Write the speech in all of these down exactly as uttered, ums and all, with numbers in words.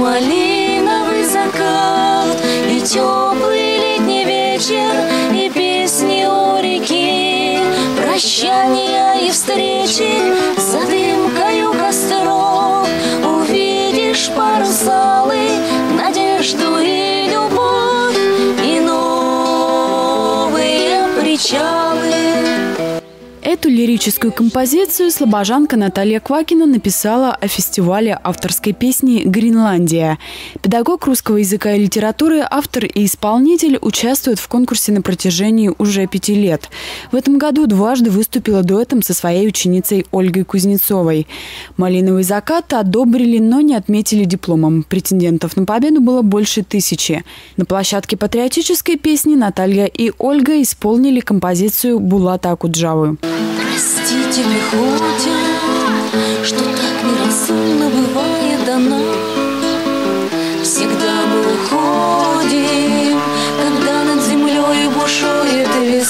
малиновый закат, и теплый летний вечер, и песни у реки, прощания и встречи за дымкою костров. Увидишь паруса алые, надежду и любовь, и новые причалы. Эту лирическую композицию слобожанка Наталья Квакина написала о фестивале авторской песни «Гренландия». Педагог русского языка и литературы, автор и исполнитель участвуют в конкурсе на протяжении уже пяти лет. В этом году дважды выступила дуэтом со своей ученицей Ольгой Кузнецовой. «Малиновый закат» одобрили, но не отметили дипломом. Претендентов на победу было больше тысячи. На площадке патриотической песни Наталья и Ольга исполнили композицию Булата Акуджавы. Простите, пехоте, что так неразумно бывает она. Всегда мы уходим, когда над землей бушует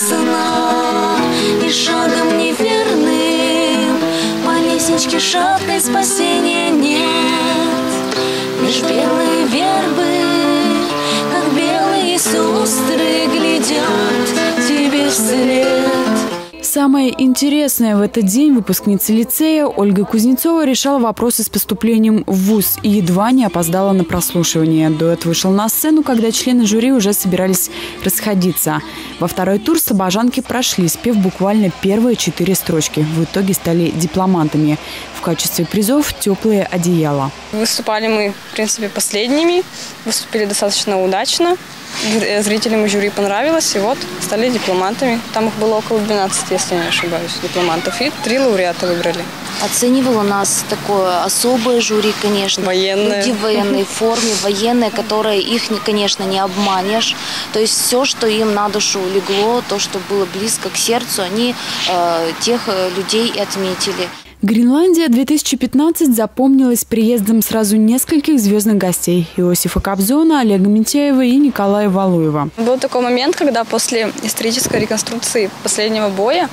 весна, и шагом неверным по лестничке шаткой спасения нет. Лишь белые вербы, как белые сестры, глядят тебе вслед. Самое интересное, в этот день выпускница лицея Ольга Кузнецова решала вопросы с поступлением в вуз и едва не опоздала на прослушивание. Дуэт вышел на сцену, когда члены жюри уже собирались расходиться. Во второй тур слобожанки прошли, спев буквально первые четыре строчки. В итоге стали дипломантами. В качестве призов теплые одеяла. Выступали мы, в принципе, последними. Выступили достаточно удачно. Зрителям и жюри понравилось, и вот стали дипломантами. Там их было около двенадцати, если не ошибаюсь, дипломантов. И три лауреата выбрали. Оценивало нас такое особое жюри, конечно. Военное. Люди в военной форме, военные, которые их, конечно, не обманешь. То есть все, что им на душу легло, то, что было близко к сердцу, они э, тех людей и отметили. «Гренландия-две тысячи пятнадцать» запомнилась приездом сразу нескольких звездных гостей – Иосифа Кобзона, Олега Митяева и Николая Валуева. Был такой момент, когда после исторической реконструкции последнего боя,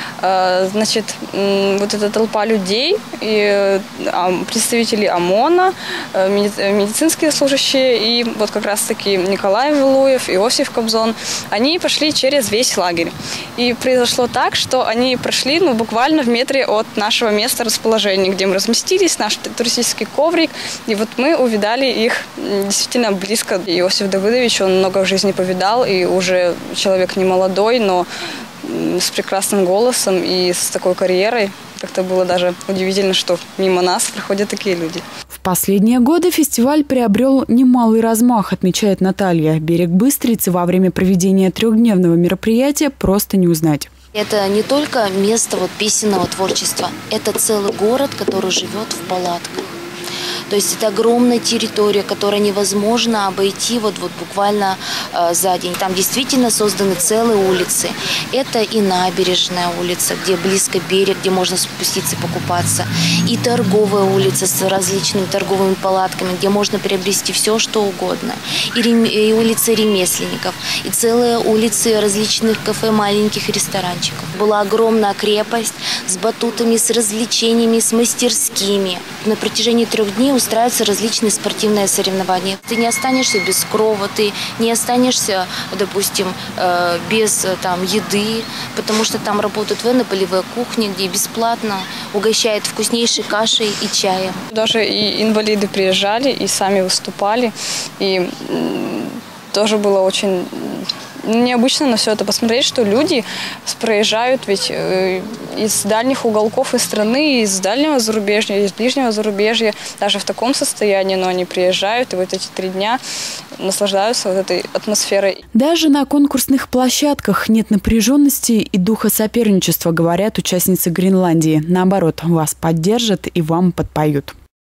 э, значит, э, вот эта толпа людей, и, э, представители ОМОНа, э, медицинские служащие, и вот как раз-таки Николай Валуев, Иосиф Кобзон, они пошли через весь лагерь. И произошло так, что они прошли ну, буквально в метре от нашего место расположения, где мы разместились, наш туристический коврик. И вот мы увидали их действительно близко. Иосиф Давыдович, он много в жизни повидал, и уже человек не молодой, но с прекрасным голосом и с такой карьерой. Как-то было даже удивительно, что мимо нас проходят такие люди. В последние годы фестиваль приобрел немалый размах, отмечает Наталья. Берег Быстрицы во время проведения трехдневного мероприятия просто не узнать. Это не только место вот песенного творчества, это целый город, который живет в палатках. То есть это огромная территория, которую невозможно обойти вот, вот буквально э, за день. Там действительно созданы целые улицы. Это и набережная улица, где близко берег, где можно спуститься и покупаться. И торговая улица с различными торговыми палатками, где можно приобрести все, что угодно. И, рем... и улицы ремесленников, и целые улицы различных кафе, маленьких ресторанчиков. Была огромная крепость с батутами, с развлечениями, с мастерскими. На протяжении трех дней устраиваются различные спортивные соревнования. Ты не останешься без крова, ты не останешься, допустим, без там, еды, потому что там работают военно-полевые кухни, где бесплатно угощают вкуснейшей кашей и чаем. Даже и инвалиды приезжали и сами выступали, и тоже было очень необычно на все это посмотреть, что люди проезжают ведь из дальних уголков и страны, из дальнего зарубежья, из ближнего зарубежья, даже в таком состоянии, но они приезжают и вот эти три дня наслаждаются вот этой атмосферой. Даже на конкурсных площадках нет напряженности и духа соперничества, говорят участницы Гренландии. Наоборот, вас поддержат и вам подпоют.